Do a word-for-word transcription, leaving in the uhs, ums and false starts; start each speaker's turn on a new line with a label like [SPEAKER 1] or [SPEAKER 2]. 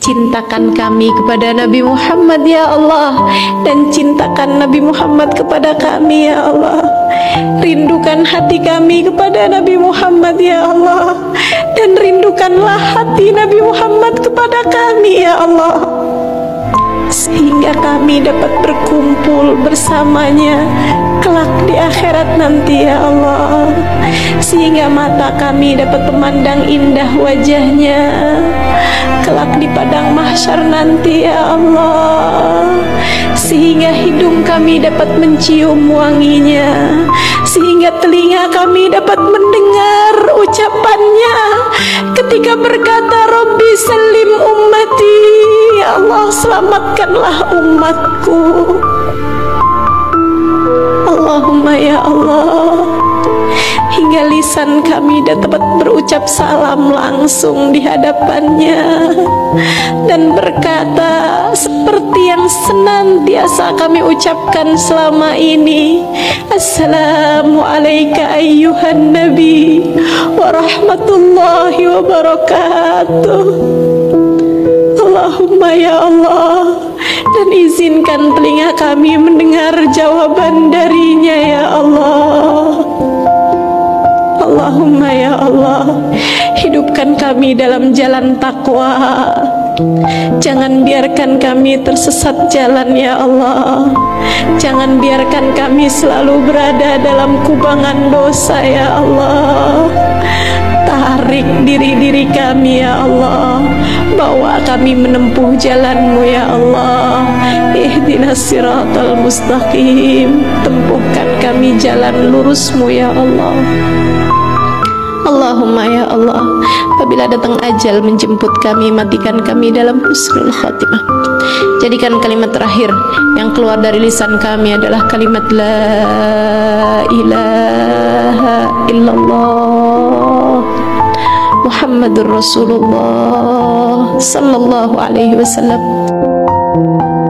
[SPEAKER 1] cintakan kami kepada Nabi Muhammad ya Allah, dan cintakan Nabi Muhammad kepada kami ya Allah. Rindukan hati kami kepada Nabi Muhammad ya Allah, dan rindukanlah hati Nabi Muhammad kepada kami ya Allah, sehingga kami dapat berkumpul bersamanya kelak di akhirat nanti ya Allah, sehingga mata kami dapat memandang indah wajahnya kelak di padang mahsyar nanti ya Allah, sehingga hidung kami dapat mencium wanginya, sehingga telinga kami dapat mendengar ucapannya ketika berkata Rabbi salim ummati, ya Allah selamatkanlah umatku. Allahumma ya Allah, hingga lisan kami dapat berucap salam langsung di hadapannya dan berkata seperti yang senantiasa kami ucapkan selama ini, Assalamu alayka ayyuhan nabi wa rahmatullahi wa barakatuh. Allahumma ya Allah, dan izinkan telinga kami mendengar jawaban darinya ya Allah. Allahumma ya Allah, hidupkan kami dalam jalan takwa, jangan biarkan kami tersesat jalan ya Allah, jangan biarkan kami selalu berada dalam kubangan dosa ya Allah. Tarik diri-diri kami ya Allah, bawa kami menempuh jalan-Mu ya Allah. Ihdinas siratal mustaqim, tempuhkan kami jalan lurus-Mu ya Allah. Allahumma ya Allah, apabila datang ajal menjemput kami, matikan kami dalam husnul khatimah. Jadikan kalimat terakhir yang keluar dari lisan kami adalah kalimat la ilaha illallah Muhammadur Rasulullah sallallahu alaihi wasallam.